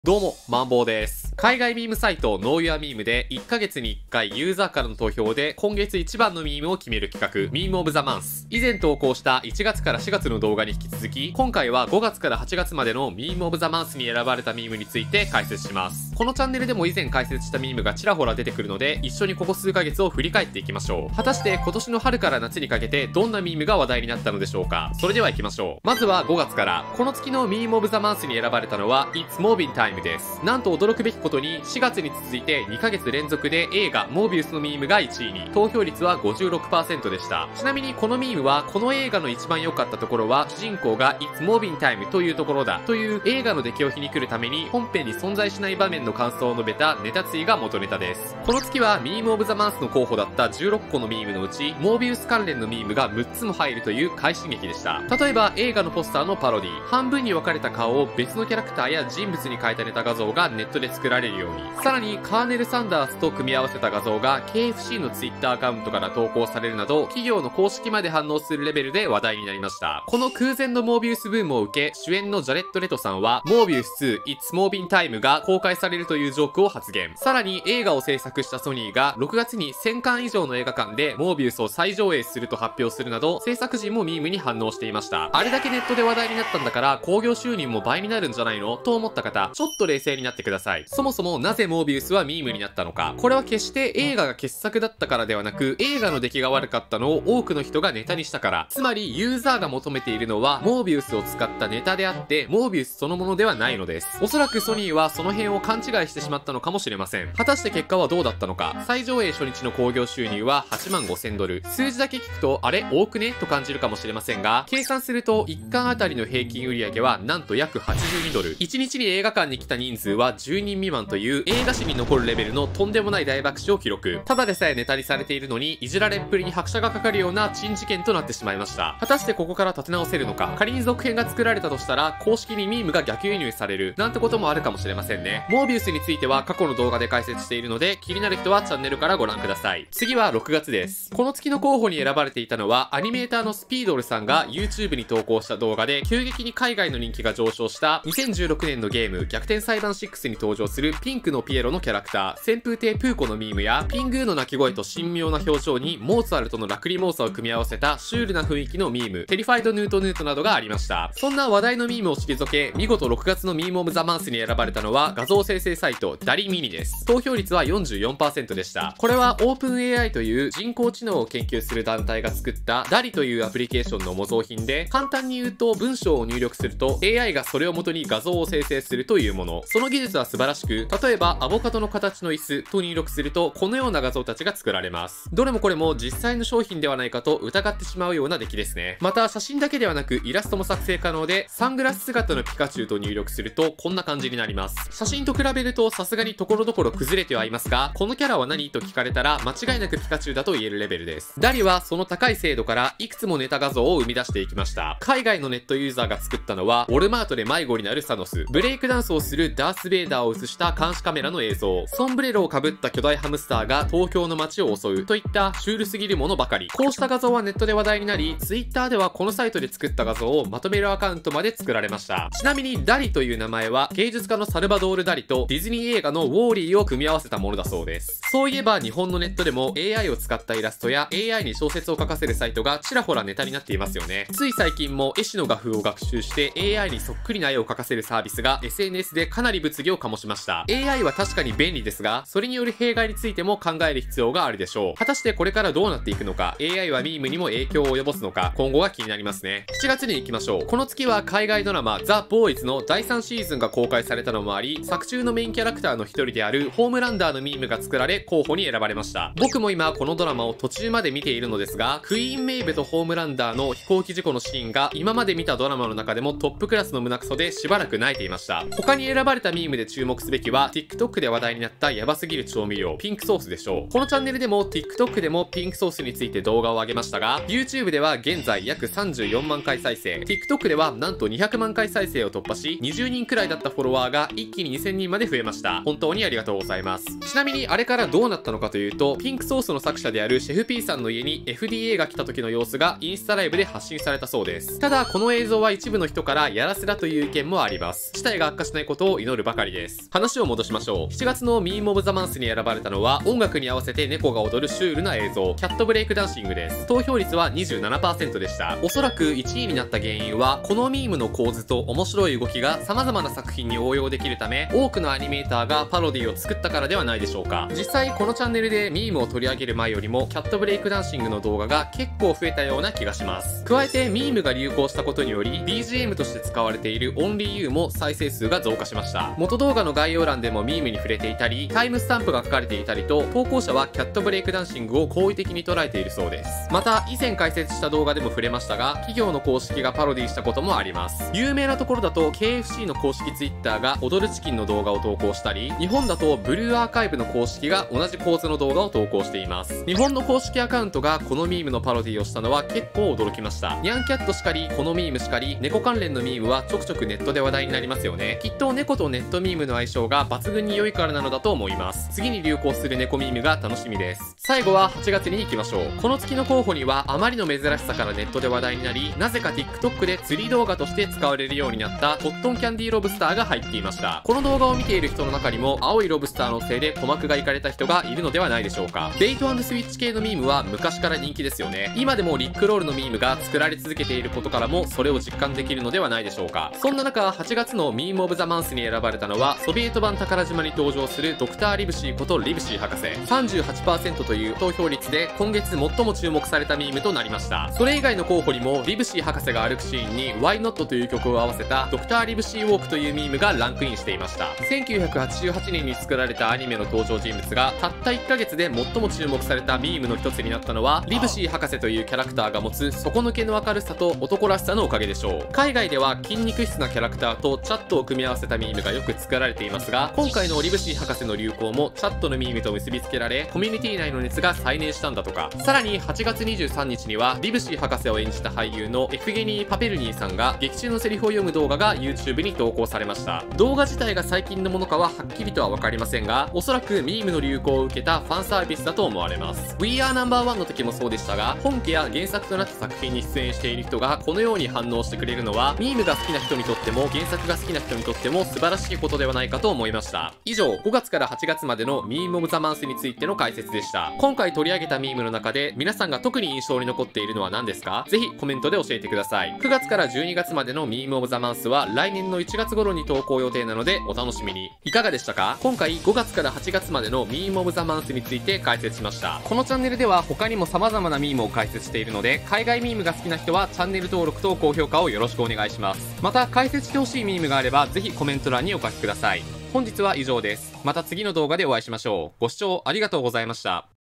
どうも、マンボウです。海外ミームサイトノーユアミームで1ヶ月に1回ユーザーからの投票で今月一番のミームを決める企画、ミームオブザマンス。以前投稿した1月から4月の動画に引き続き、今回は5月から8月までのミームオブザマンスに選ばれたミームについて解説します。このチャンネルでも以前解説したミームがちらほら出てくるので、一緒にここ数ヶ月を振り返っていきましょう。果たして今年の春から夏にかけてどんなミームが話題になったのでしょうか。それでは行きましょう。まずは5月から、この月のミームオブザマンスに選ばれたのは It's Moving Time です。なんと驚くべきことに4月に続いて2ヶ月連続で映画モービウスのミームが1位に、投票率は 56% でした。ちなみにこのミームはこの映画の一番良かったところは主人公が It's Moving Time というところだという映画の出来を皮肉るために本編に存在しない場面の感想を述べたネタツイが元ネタです。この月はミームオブザマンスの候補だった16個のミームのうちモービウス関連のミームが6つも入るという快進撃でした。例えば映画のポスターのパロディ、半分に分かれた顔を別のキャラクターや人物に変えたネタ画像がネットで作られるように、さらにカーネル・サンダースと組み合わせた画像が KFC のツイッターアカウントから投稿されるなど企業の公式まで反応するレベルで話題になりました。この空前のモービウスブームを受け、主演のジャレット・レトさんはモービウス2 It's Moving Time が公開されるというジョークを発言。さらに映画を制作したソニーが6月に1000館以上の映画館でモービウスを再上映すると発表するなど制作陣もミームに反応していました。あれだけネットで話題になったんだから興行収入も倍になるんじゃないのと思った方、ちょっと冷静になってください。そもそもなぜモービウスはミームになったのか。これは決して映画が傑作だったからではなく、映画の出来が悪かったのを多くの人がネタにしたから。つまりユーザーが求めているのはモービウスを使ったネタであってモービウスそのものではないのです。おそらくソニーはその辺を勘違いしてしまったのかもしれません。果たして結果はどうだったのか。最上映初日の興行収入は8万5000ドル。数字だけ聞くとあれ多くねと感じるかもしれませんが、計算すると1巻あたりの平均売上はなんと約82ドル。1日に映画館に来た人数は10人未満という映画史に残るレベルのとんでもない大爆笑を記録。ただでさえネタにされているのにいじられっぷりに拍車がかかるような珍事件となってしまいました。果たしてここから立て直せるのか。仮に続編が作られたとしたら公式にミームが逆輸入されるなんてこともあるかもしれませんね。モービウスについては過去の動画で解説しているので気になる人はチャンネルからご覧ください。次は6月です。この月の候補に選ばれていたのはアニメーターのスピードルさんが YouTube に投稿した動画で急激に海外の人気が上昇した2016年のゲーム逆転裁判6に登場するピンクのピエロのキャラクター旋風亭プーコのミームやピングーの鳴き声と神妙な表情にモーツァルトのラクリモーサを組み合わせたシュールな雰囲気のミームテリファイドヌートヌートなどがありました。そんな話題のミームを退け見事6月のミームオブザマンスに選ばれたのは画像生成サイトダリミニです。投票率は 44% でした。これはオープン AI という人工知能を研究する団体が作ったダリというアプリケーションの模造品で、簡単に言うと文章を入力すると AI がそれを元に画像を生成するというもの。その技術は素晴らしく、例えばアボカドの形の椅子と入力するとこのような画像たちが作られます。どれもこれも実際の商品ではないかと疑ってしまうような出来ですね。また写真だけではなくイラストも作成可能で、サングラス姿のピカチュウと入力するとこんな感じになります。写真と比べるとさすがに所々崩れてはいますが、このキャラは何と聞かれたら間違いなくピカチュウだと言えるレベルです。ダリはその高い精度からいくつもネタ画像を生み出していきました。海外のネットユーザーが作ったのはウォルマートで迷子になるサノス、ブレイクダンスをするダース・ベイダーを映した監視カメラの映像、ソンブレロをかぶった巨大ハムスターが東京の街を襲うといったシュールすぎるものばかり。こうした画像はネットで話題になり、Twitter ではこのサイトで作った画像をまとめるアカウントまで作られました。ちなみにダリという名前は芸術家のサルバドール・ダリとディズニー映画のウォーリーを組み合わせたものだそうです。そういえば日本のネットでも AI を使ったイラストや AI に小説を書かせるサイトがちらほらネタになっていますよね。つい最近も絵師の画風を学習して AI にそっくりな絵を描かせるサービスが SNS でかなり物議を醸しました。 AI は確かに便利ですが、それによる弊害についても考える必要があるでしょう。果たしてこれからどうなっていくのか、 AI はミームにも影響を及ぼすのか、今後が気になりますね。7月に行きましょう。この月は海外ドラマザ・ボーイズの第3シーズンが公開されたのもあり、作中のメインキャラクターの一人であるホームランダーのミームが作られ候補に選ばれました。僕も今このドラマを途中まで見ているのですが、クイーンメイベとホームランダーの飛行機事故のシーンが今まで見たドラマの中でもトップクラスの胸クソでしばらく泣いていました。他に選ばれたミームで注目すべきは TikTok で話題になったヤバすぎる調味料ピンクソースでしょう。このチャンネルでも TikTok でもピンクソースについて動画を上げましたが、 YouTube では現在約34万回再生、 TikTok ではなんと200万回再生を突破し、20人くらいだったフォロワーが一気に2000人までで増えました。本当にありがとうございます。ちなみにあれからどうなったのかというと、ピンクソースの作者であるシェフ P さんの家に FDA が来た時の様子がインスタライブで発信されたそうです。ただこの映像は一部の人からやらせだという意見もあります。事態が悪化しないことを祈るばかりです。話を戻しましょう。7月のミームオブザマンスに選ばれたのは、音楽に合わせて猫が踊るシュールな映像、キャットブレイクダンシングです。投票率は 27% でした。おそらく1位になった原因は、このミームの構図と面白い動きが様々な作品に応用できるため、多くのアニメーターがパロディを作ったからではないでしょうか。実際このチャンネルでミームを取り上げる前よりもキャットブレイクダンシングの動画が結構増えたような気がします。加えてミームが流行したことにより BGM として使われている Only You も再生数が増加しました。元動画の概要欄でもミームに触れていたり、タイムスタンプが書かれていたりと、投稿者はキャットブレイクダンシングを好意的に捉えているそうです。また以前解説した動画でも触れましたが、企業の公式がパロディしたこともあります。有名なところだと KFC の公式 Twitter が踊るチキンの動画を投稿したり、日本だとブルーアーカイブの公式が同じ構図の動画を投稿しています。日本の公式アカウントがこのミームのパロディをしたのは結構驚きました。ニャンキャットしかり、このミームしかり、猫関連のミームはちょくちょくネットで話題になりますよね。きっと猫とネットミームの相性が抜群に良いからなのだと思います。次に流行する猫ミームが楽しみです。最後は8月に行きましょう。この月の候補にはあまりの珍しさからネットで話題になり、なぜか TikTok で釣り動画として使われるようになったコットンキャンディーロブスターが入っていました。この動画を見ている人の中にも青いロブスターのせいで鼓膜がいかれた人がいるのではないでしょうか。ベイト&スイッチ系のミームは昔から人気ですよね。今でもリックロールのミームが作られ続けていることからもそれを実感できるのではないでしょうか。そんな中8月のミームオブザマンスに選ばれたのは、ソビエト版宝島に登場するドクターリブシーことリブシー博士。 38% という投票率で今月最も注目されたミームとなりました。それ以外の候補にもリブシー博士が歩くシーンに Why Not という曲を合わせたドクターリブシーウォークというミームがランクインしていました。1988年に作られたアニメの登場人物がたった1ヶ月で最も注目されたミームの一つになったのは、リブシー博士というキャラクターが持つ底抜けの明るさと男らしさのおかげでしょう。海外では筋肉質なキャラクターとチャットを組み合わせたミームがよく作られていますが、今回のリブシー博士の流行もチャットのミームと結びつけられ、コミュニティ内の熱が再燃したんだとか。さらに8月23日にはリブシー博士を演じた俳優のエフゲニー・パペルニーさんが劇中のセリフを読む動画が YouTube に投稿されました。動画自体が最近のものかははっきりとは分かりませんが、おそらくミームの流行を受けたファンサービスだと思われます。 We Are No.1 の時もそうでしたが、本家や原作となった作品に出演している人がこのように反応してくれるのは、ミームが好きな人にとっても原作が好きな人にとっても素晴らしいことではないかと思いました。以上、5月から8月までのミームオブザマンスについての解説でした。今回取り上げたミームの中で皆さんが特に印象に残っているのは何ですか？ぜひコメントで教えてください。9月から12月までのミームオブザマンスは来年の1月頃に投稿予定なのでお楽しみに。いかがでしたか？今回5月から8月までのミームオブザマンスについて解説しました。このチャンネルでは他にも様々なミームを解説しているので、海外ミームが好きな人はチャンネル登録と高評価をよろしくお願いします。また解説してほしいミームがあればぜひコメント欄にお書きください。本日は以上です。また次の動画でお会いしましょう。ご視聴ありがとうございました。